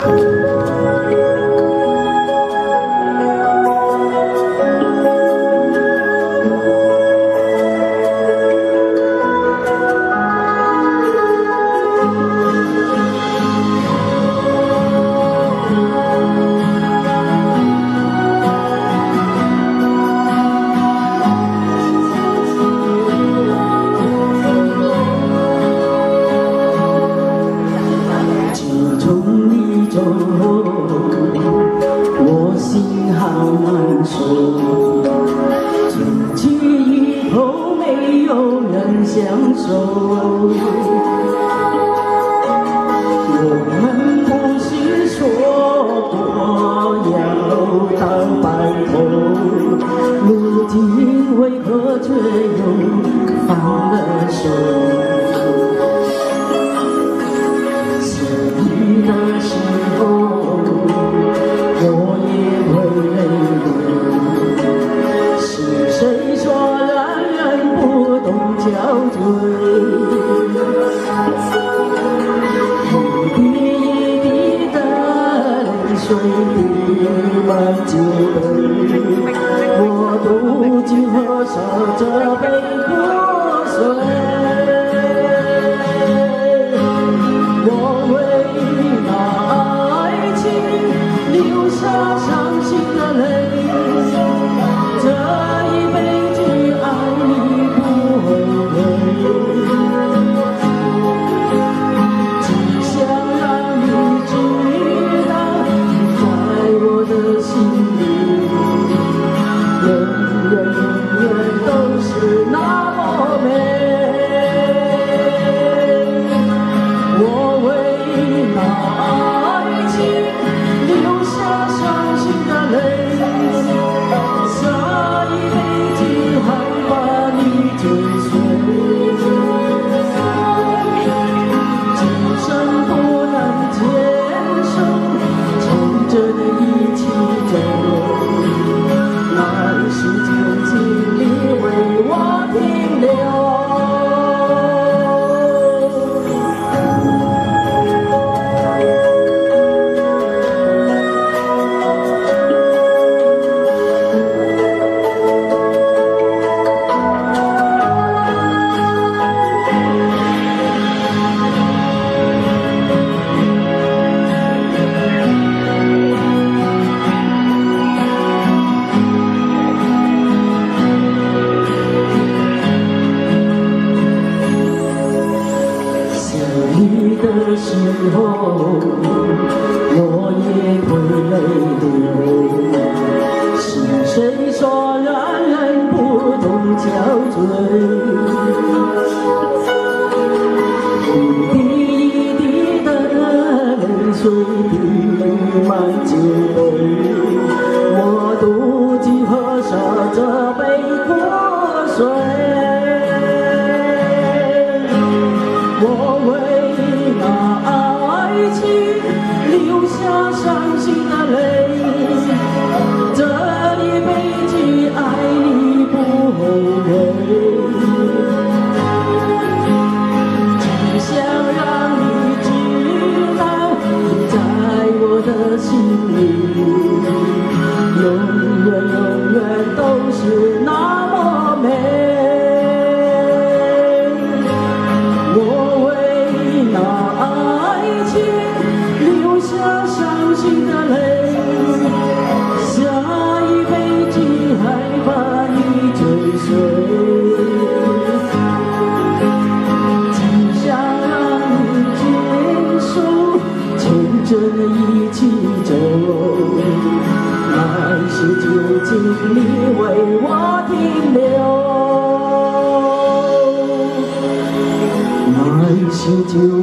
我心好难受，从今以后没有人相守。我们不是说过要到白头，如今为何却又放了手？相遇的时候。 我也会泪流，是谁说男人不懂憔悴？一滴一滴的泪水滴满酒杯，我独自喝下这杯苦水。我为那爱情流下伤心的泪，这一辈子爱你不后悔。只想让你知道，你在我的心里，永远永远都是那么美。我为那爱情。 留下伤心的泪，下一辈子还把你追随。今生不能牵手，牵着你一起走。来世就请你为我停留。 的时候，我也会泪流。是谁说男人不懂憔悴？一滴一滴的泪水滴满酒杯，我独自喝下这杯苦水。我为 那爱情留下伤心的泪，这一辈子爱你不后悔。只想让你知道，你在我的心里，永远永远都是那么美。 留下伤心的泪，下一辈子还把你追随。只想让你牵手，牵着你一起走。来世就请你为我停留。来世就。